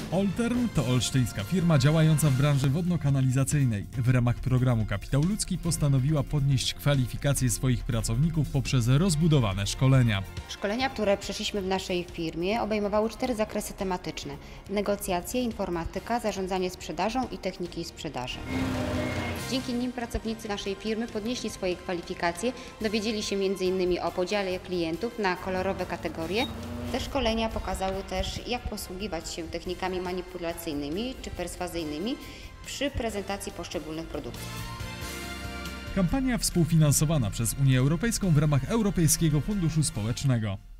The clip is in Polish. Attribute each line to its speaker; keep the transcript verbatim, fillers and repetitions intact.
Speaker 1: Olterm to olsztyńska firma działająca w branży wodno-kanalizacyjnej. W ramach programu Kapitał Ludzki postanowiła podnieść kwalifikacje swoich pracowników poprzez rozbudowane szkolenia.
Speaker 2: Szkolenia, które przeszliśmy w naszej firmie, obejmowały cztery zakresy tematyczne: negocjacje, informatyka, zarządzanie sprzedażą i techniki sprzedaży. Dzięki nim pracownicy naszej firmy podnieśli swoje kwalifikacje, dowiedzieli się między innymi o podziale klientów na kolorowe kategorie. Te szkolenia pokazały też, jak posługiwać się technikami manipulacyjnymi czy perswazyjnymi przy prezentacji poszczególnych produktów.
Speaker 1: Kampania współfinansowana przez Unię Europejską w ramach Europejskiego Funduszu Społecznego.